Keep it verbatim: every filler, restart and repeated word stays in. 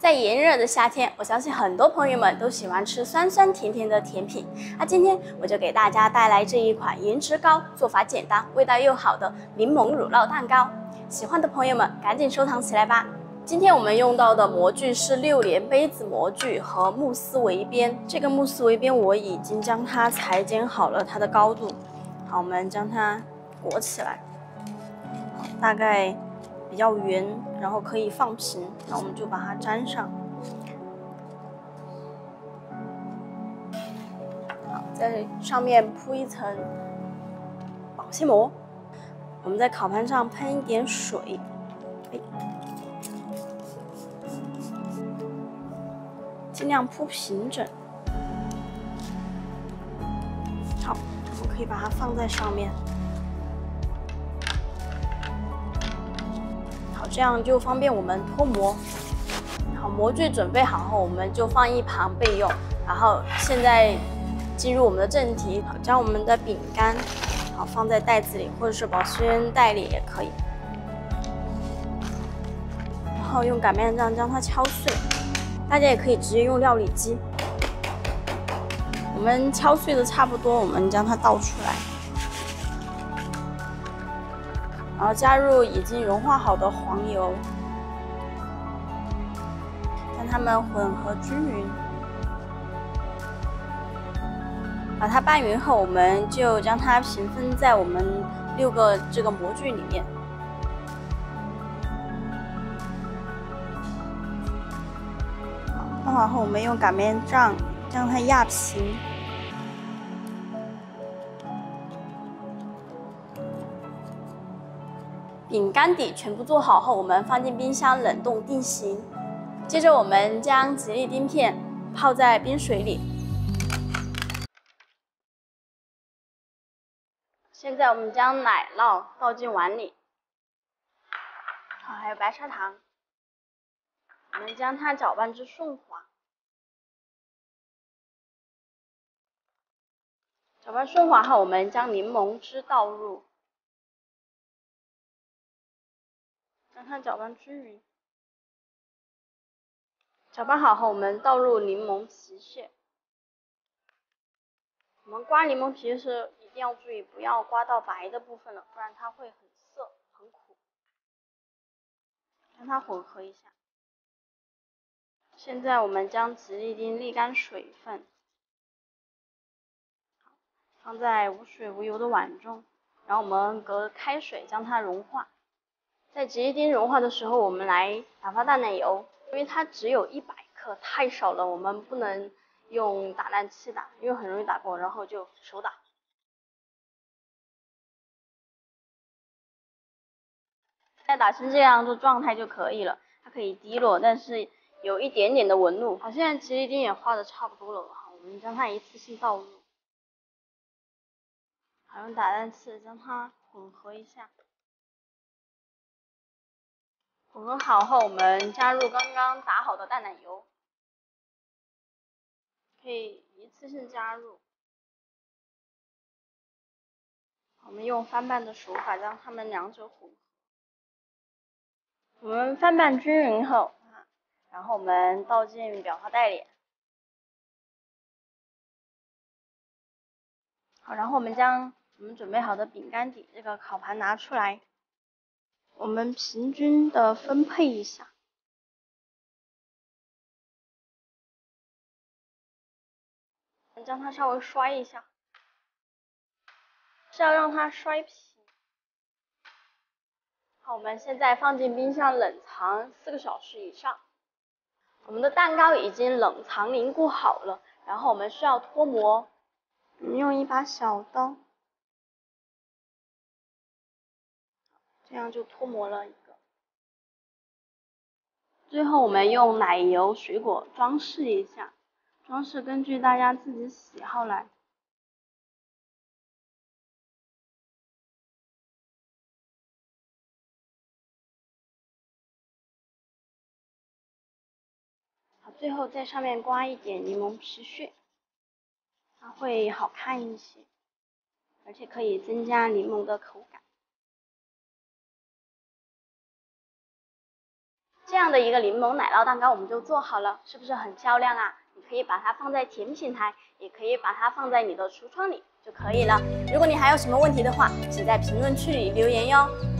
在炎热的夏天，我相信很多朋友们都喜欢吃酸酸甜甜的甜品。那今天我就给大家带来这一款颜值高、做法简单、味道又好的柠檬乳酪蛋糕。喜欢的朋友们赶紧收藏起来吧！今天我们用到的模具是六联杯子模具和慕斯围边。这个慕斯围边我已经将它裁剪好了它的高度。好，我们将它裹起来，大概比较圆，然后可以放平，那我们就把它粘上。好，在上面铺一层保鲜膜。我们在烤盘上喷一点水，哎，尽量铺平整。好，我可以把它放在上面。这样就方便我们脱模。好，模具准备好后，我们就放一旁备用。然后现在进入我们的正题，好，将我们的饼干好放在袋子里，或者是保鲜袋里也可以。然后用擀面杖将它敲碎，大家也可以直接用料理机。我们敲碎的差不多，我们将它倒出来。然后加入已经融化好的黄油，将它们混合均匀。把它拌匀后，我们就将它平分在我们六个这个模具里面。拌好后，我们用擀面杖将它压平。饼干底全部做好后，我们放进冰箱冷冻定型。接着，我们将吉利丁片泡在冰水里。现在，我们将奶酪倒进碗里，好，还有白砂糖。我们将它搅拌至顺滑。搅拌顺滑后，我们将柠檬汁倒入。让它搅拌均匀。搅拌好后，我们倒入柠檬皮屑。我们刮柠檬皮时一定要注意，不要刮到白的部分了，不然它会很涩、很苦。让它混合一下。现在我们将吉利丁沥干水分，放在无水无油的碗中，然后我们隔开水将它融化。在吉利丁融化的时候，我们来打发淡奶油，因为它只有一百克，太少了，我们不能用打蛋器打，因为很容易打过，然后就手打。再打成这样的状态就可以了，它可以滴落，但是有一点点的纹路。好，现在吉利丁也画的差不多了，好，我们将它一次性倒入，好，用打蛋器将它混合一下。混合好后，我们加入刚刚打好的淡奶油，可以一次性加入。我们用翻拌的手法将它们两者混合。我们翻拌均匀后，然后我们倒进裱花袋里。好，然后我们将我们准备好的饼干底这个烤盘拿出来，我们平均的分配一下。将它稍微摔一下，是要让它摔平。好，我们现在放进冰箱冷藏四个小时以上。我们的蛋糕已经冷藏凝固好了，然后我们需要脱模。我们用一把小刀，这样就脱模了一个。最后我们用奶油、水果装饰一下，装饰根据大家自己喜好来。好，最后在上面刮一点柠檬皮屑，它会好看一些，而且可以增加柠檬的口感。 这样的一个柠檬奶酪蛋糕我们就做好了，是不是很漂亮啊？你可以把它放在甜品台，也可以把它放在你的橱窗里就可以了。如果你还有什么问题的话，请在评论区里留言哟。